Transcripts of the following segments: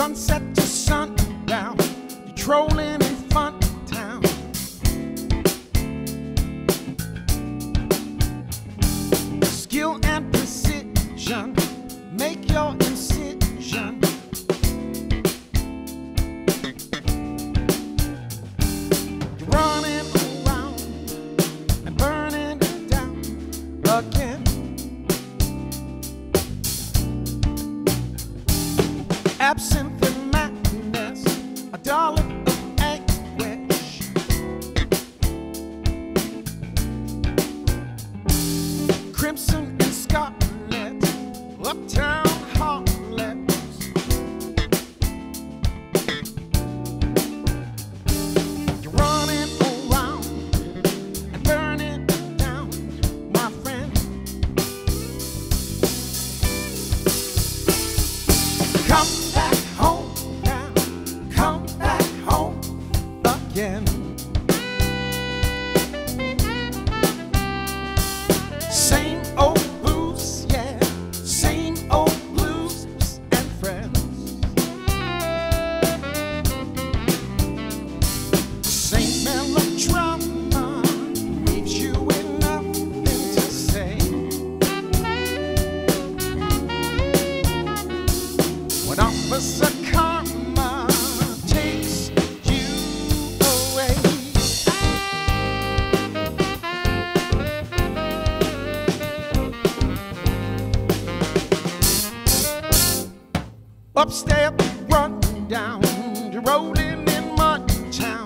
sunset to sundown, you're trolling in front of town. Skill and precision make your incision. You're running around and burning it down again. Absinthe and madness, a dollar of anguish. Crimson and scarlet, uptown heartless. You're running around and burning down, my friend. Come back home now, come back home again. Same old blues, yeah, same old blues and friends. Same melodrama leaves you with nothing to say. When Officer Karma takes you away. Upstairs, run down, you're rolling in mud town.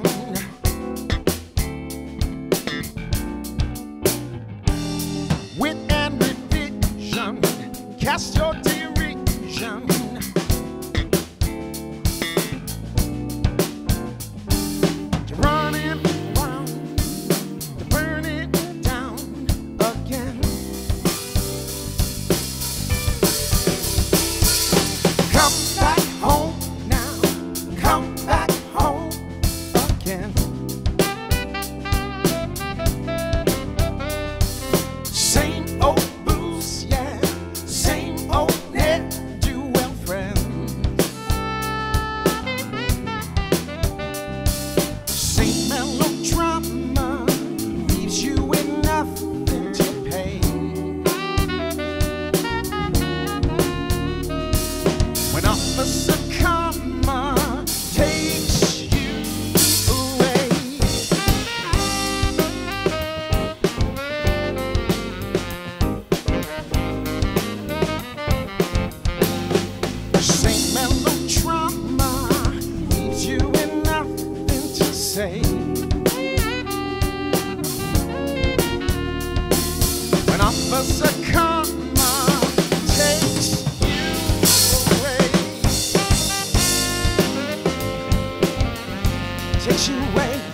Wit and revision, cast your derision. You're running around, you're burning down again. Come back home now, come back home again. Same old blues, yeah, same old ne'er-do-well friends. Same melodrama leaves you with nothing to pay. When Officer Karma takes you away. Same melodrama leaves you with nothing to say. When Officer Karma takes you away, takes you away.